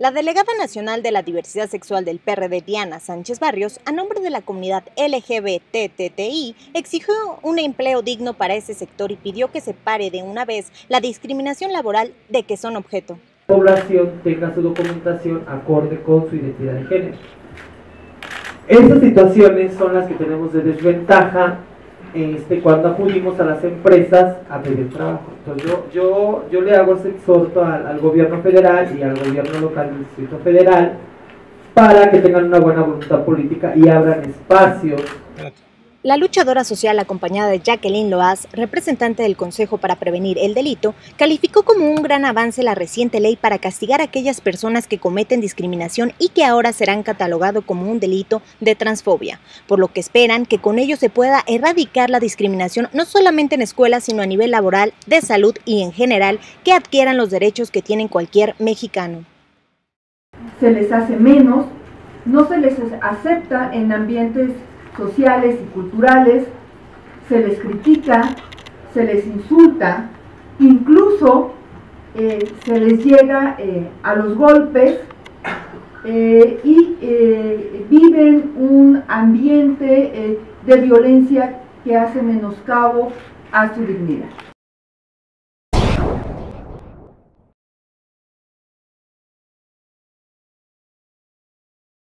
La delegada nacional de la diversidad sexual del PRD, Diana Sánchez Barrios, a nombre de la comunidad LGBTTI, exigió un empleo digno para ese sector y pidió que se pare de una vez la discriminación laboral de que son objeto. La población tenga su documentación acorde con su identidad de género. Estas situaciones son las que tenemos de desventaja cuando acudimos a las empresas a pedir trabajo. Entonces yo le hago ese exhorto al gobierno federal y al gobierno local del Distrito Federal para que tengan una buena voluntad política y abran espacios. La luchadora social, acompañada de Jacqueline Loaz, representante del Consejo para Prevenir el Delito, calificó como un gran avance la reciente ley para castigar a aquellas personas que cometen discriminación y que ahora serán catalogados como un delito de transfobia, por lo que esperan que con ello se pueda erradicar la discriminación no solamente en escuelas, sino a nivel laboral, de salud y en general, que adquieran los derechos que tienen cualquier mexicano. Se les hace menos, no se les acepta en ambientes sociales y culturales, se les critica, se les insulta, incluso se les llega a los golpes y viven un ambiente de violencia que hace menoscabo a su dignidad.